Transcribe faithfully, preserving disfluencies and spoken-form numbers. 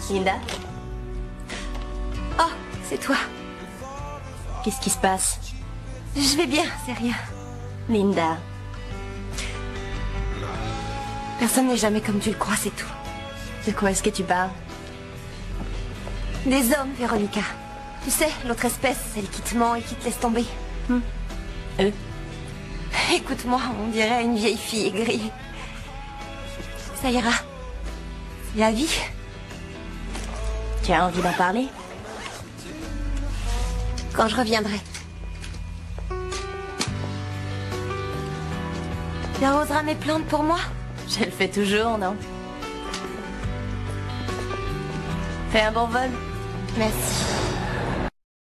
Linda? Oh, c'est toi. Qu'est-ce qui se passe? Je vais bien, c'est rien. Linda. Personne n'est jamais comme tu le crois, c'est tout. De quoi est-ce que tu parles? Des hommes, Véronica. Tu sais, l'autre espèce, celle qui te ment et qui te laisse tomber. Hmm. Eux? Écoute-moi, on dirait une vieille fille aigrie. Ça ira. C'est la vie. Tu as envie d'en parler? Quand je reviendrai. Tu arroseras mes plantes pour moi? Je le fais toujours, non? Fais un bon vol. Merci.